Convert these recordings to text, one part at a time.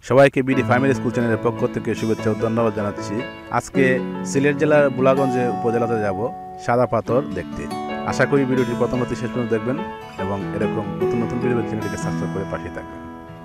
সবাইকে BD family school চ্যানেলের পক্ষ থেকে শুভেচ্ছা ও ধন্যবাদ জানাচ্ছি। আজকে সিলেট জেলার বুলাগঞ্জে উপজেলাতে যাব সাদা পাথর দেখতে। আশা করি ভিডিওটি প্রথম হতে শেষ পর্যন্ত দেখবেন এবং এরকম নতুন নতুন ভিডিও চ্যানেলটিকে সাবস্ক্রাইব করে পাশে থাকবেন।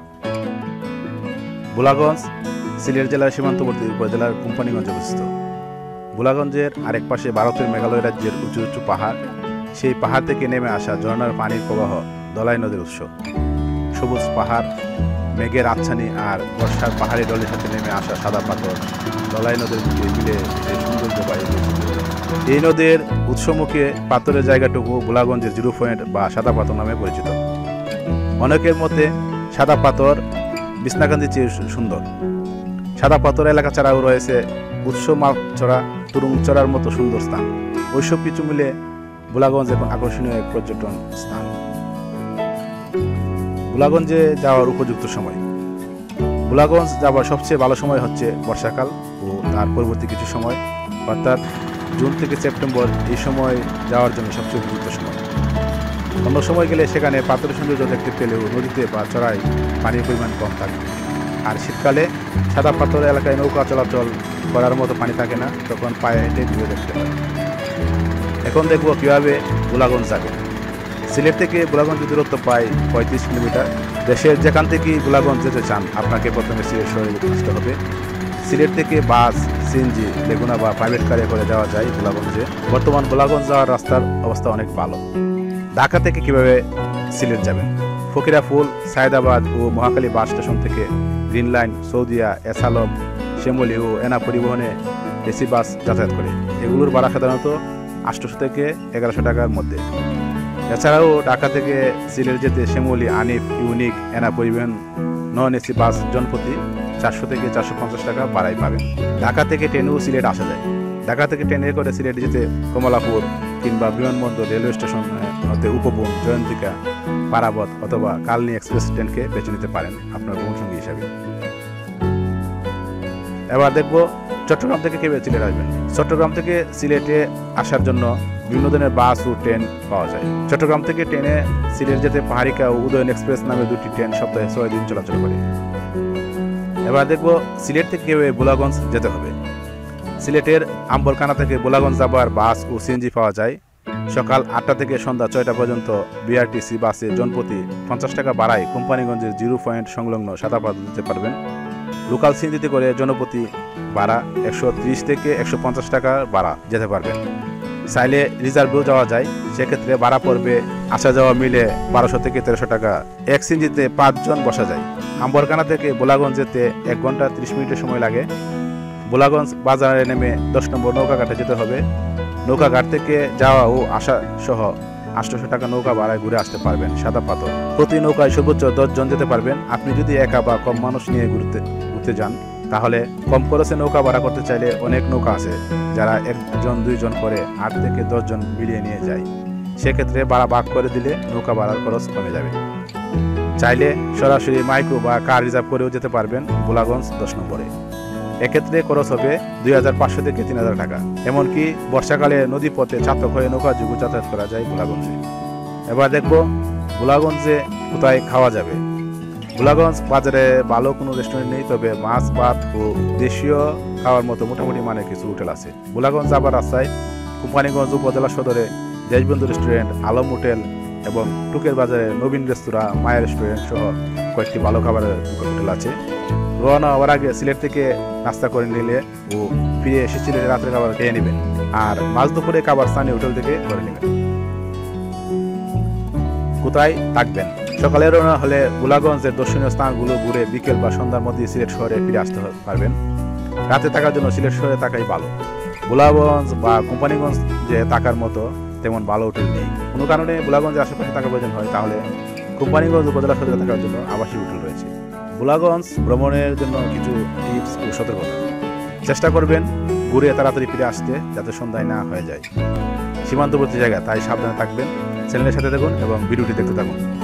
বুলাগঞ্জ সিলেট জেলার সীমান্তবর্তী উপজেলার কোম্পানিগঞ্জে অবস্থিত। বুলাগঞ্জের আরেক পাশে ভারতের মেঘালয় রাজ্যের উঁচু উঁচু পাহাড়, সেই পাহাড় থেকে নেমে আসা ঝর্ণার পানির প্রবাহ দলাই নদীর উৎস। সবুজ পাহাড়, মেঘের আচ্ছানি আর বর্ষার পাহাড়ি ডলের সাথে নেমে আসা সাদা পাথর দলাই নদীর মুখে মিলে সেই সৌন্দর্য বায়ু দিয়েছিল। এই নদীর উৎসমুখে পাথরের জায়গাটুকু বুলাগঞ্জের জিরো পয়েন্ট বা সাদা পাথর নামে পরিচিত। অনেকের মতে সাদা পাথর বিছনাকান্দির চেয়ে সুন্দর। সাদা পাথর এলাকা ছাড়াও রয়েছে উৎস মাছড়া, তুরুংচড়ার মতো সুন্দর স্থান। ওইসব কিছু মিলে বুলাগঞ্জ এখন আকর্ষণীয় এক পর্যটন স্থান। বুলাগঞ্জে যাওয়ার উপযুক্ত সময়। বুলাগঞ্জ যাওয়ার সবচেয়ে ভালো সময় হচ্ছে বর্ষাকাল ও তার পরবর্তী কিছু সময়, অর্থাৎ জুন থেকে সেপ্টেম্বর। এই সময় যাওয়ার জন্য সবচেয়ে উপযুক্ত সময়। অন্য সময় গেলে সেখানে পাথরের সৌন্দর্য দেখতে পেলেও নদীতে বা চড়াই পানির পরিমাণ কম থাকে। আর শীতকালে সাদা পাথর এলাকায় নৌকা চলাচল করার মতো পানি থাকে না, তখন পায়ে হেঁটে ঘুরে দেখতে হয়। এখন দেখব কীভাবে বুলাগঞ্জ যাবে। সিলেট থেকে বুলাগঞ্জের দূরত্ব প্রায় 35 কিলোমিটার। দেশের যেখান থেকেই বুলাগঞ্জ যেতে চান আপনাকে প্রথমে সিলেট শহরে আসতে হবে। সিলেট থেকে বাস, সিএনজি, লেগুনা বা প্রাইভেট কারে করে যাওয়া যায় বুলাগঞ্জে। বর্তমান বুলাগঞ্জ যাওয়ার রাস্তার অবস্থা অনেক ভালো। ঢাকা থেকে কিভাবে সিলেট যাবেন? ফকিরাপুল, সায়দাবাদ ও মহাখালী বাস স্টেশন থেকে গ্রিন লাইন, সৌদিয়া, এসালম, শ্যামলী ও এনা পরিবহনে এসি বাস যাতায়াত করে। এগুলোর ভাড়া সাধারণত 800 থেকে 1100 টাকার মধ্যে। এছাড়াও ঢাকা থেকে সিলেট যেতে শ্যামলী, আনিফ, ইউনিক, এনা পরিবহন নন এসি বাস জনপ্রতি 400 থেকে 450 টাকা ভাড়ায় পাবেন। ঢাকা থেকে ট্রেনেও সিলেট আসা যায়। ঢাকা থেকে ট্রেনে করে সিলেট যেতে কমলাপুর কিংবা বিমানবন্দর, রেলওয়ে স্টেশন হতে উপবন, জয়ন্তিকা, পারাবত অথবা কালনী এক্সপ্রেস ট্রেনকে বেছে নিতে পারেন আপনার ভ্রমণসঙ্গী হিসাবে। এবার দেখব চট্টগ্রাম থেকে কিভাবে সিলেট আসবেন। চট্টগ্রাম থেকে সিলেটে আসার জন্য বিভিন্ন ধরনের বাস ও ট্রেন পাওয়া যায়। চট্টগ্রাম থেকে ট্রেনে সিলেট যেতে পাহাড়িকা ও উদয়ন এক্সপ্রেস নামে দুটি ট্রেন সপ্তাহে 6 দিন চলাচল করে। এবার দেখব সিলেট থেকে কিভাবে বুলাগঞ্জ যেতে হবে। সিলেটের আম্বরখানা থেকে বুলাগঞ্জ যাবার বাস ও সিএনজি পাওয়া যায়। সকাল 8টা থেকে সন্ধ্যা 6টা পর্যন্ত বিআরটিসি বাসে জনপ্রতি 50 টাকা ভাড়ায় কোম্পানিগঞ্জের জিরো পয়েন্ট সংলগ্ন সাদা পাথর যেতে পারবেন। লোকাল সিএনজিতে করে জনপ্রতি ভাড়া 130 থেকে 150 টাকা ভাড়া যেতে পারবেন। চাইলে রিজার্ভেও যাওয়া যায়, সেক্ষেত্রে ভাড়া পড়বে আসা যাওয়া মিলে 1200 থেকে 1300 টাকা। এক সিএনজিতে 5 জন বসা যায়। আম্বরখানা থেকে বুলাগঞ্জ যেতে 1 ঘন্টা 30 মিনিটের সময় লাগে। বুলাগঞ্জ বাজারে নেমে 10 নম্বর নৌকাঘাটে যেতে হবে। নৌকাঘাট থেকে যাওয়া ও আসা সহ 800 টাকা নৌকা ভাড়ায় ঘুরে আসতে পারবেন সাদা পাথর। প্রতি নৌকায় সর্বোচ্চ 10 জন যেতে পারবেন। আপনি যদি একা বা কম মানুষ নিয়ে ঘুরতে যান তাহলে কম খরচে নৌকা ভাড়া করতে চাইলে অনেক নৌকা আছে যারা 1 জন 2 জন করে 8 থেকে 10 জন মিলিয়ে নিয়ে যায়। সেক্ষেত্রে ভাড়া ভাগ করে দিলে নৌকা ভাড়ার খরচ কমে যাবে। চাইলে সরাসরি মাইক্রো বা কার রিজার্ভ করেও যেতে পারবেন বুলাগঞ্জ 10 নম্বরে। এক্ষেত্রে খরচ হবে 2500 থেকে 3000 টাকা। এমনকি বর্ষাকালে নদী পথে চাতক হয়ে নৌকা যুগ যাতায়াত করা যায় বুলাগঞ্জে। এবার দেখব বুলাগঞ্জে কোথায় খাওয়া যাবে। বুলাগঞ্জ বাজারে ভালো কোনো রেস্টুরেন্ট নেই, তবে মাছ, ভাত ও দেশীয় খাওয়ার মতো মোটামুটি মানে কিছু হোটেল আছে। বুলাগঞ্জ যাবার রাস্তায় কোম্পানিগঞ্জ উপজেলা সদরে দেশবন্ধু রেস্টুরেন্ট, আলম হোটেল এবং টুকের বাজারে নবীন রেস্তোরাঁ, মায়ের রেস্টুরেন্ট সহ কয়েকটি ভালো খাবারের হোটেল আছে। রওনা হওয়ার আগে সিলেট থেকে নাস্তা করে নিলে ও ফিরে এসে সিলেটে রাত্রে খাবার খেয়ে নেবেন, আর মাঝ দুপুরে খাবার স্থানীয় হোটেল থেকে করে নেবেন। কোথায় থাকবেন? সকালে রওনা হলে বুলাগঞ্জের দর্শনীয় স্থানগুলো ঘুরে বিকেল বা সন্ধ্যার মধ্যে সিলেট শহরে ফিরে আসতে পারবেন। রাতে থাকার জন্য সিলেট শহরে থাকাই ভালো। বুলাগঞ্জ বা কোম্পানিগঞ্জ যে থাকার মতো তেমন ভালো হোটেল নেই। কোনো কারণে বুলাগঞ্জের আশেপাশে থাকার প্রয়োজন হয় তাহলে কোম্পানিগঞ্জ উপজেলা সদরে থাকার জন্য আবাসিক হোটেল রয়েছে। বুলাগঞ্জ ভ্রমণের জন্য কিছু টিপস ও সতর্কতা। চেষ্টা করবেন ঘুরে তাড়াতাড়ি ফিরে আসতে, যাতে সন্ধ্যায় না হয়ে যায়। সীমান্তবর্তী জায়গা, তাই সাবধানে থাকবেন। চ্যানেলের সাথে দেখুন এবং ভিডিওটি দেখতে থাকুন।